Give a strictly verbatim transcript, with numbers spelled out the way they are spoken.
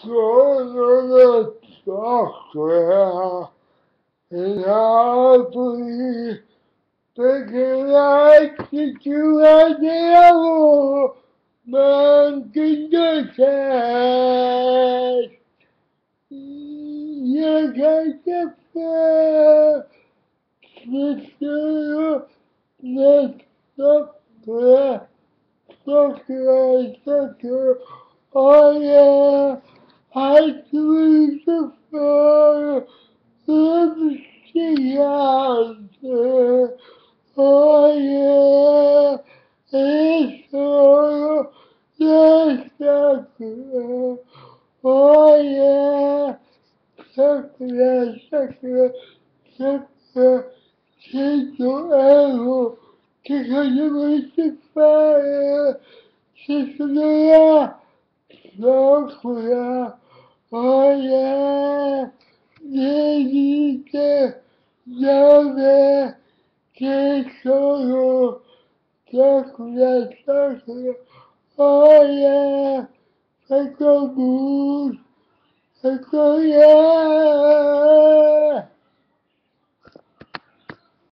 sono la zoccola e apri perché la città di lavoro ma anche in docente. Io che caffè, ci sono le zoccola, zoccola, zoccola, oh yeah, I do the fire, let she out. Oh yeah, it's all yes, sakura. Oh yeah, sakura, sakura, sakura. Siento algo que cuando me separa, se sonará sakura. Oh yeah, dedicate, llave. Que solo chocolate, chocolate, oh yeah, FRANCOBUS one hundred,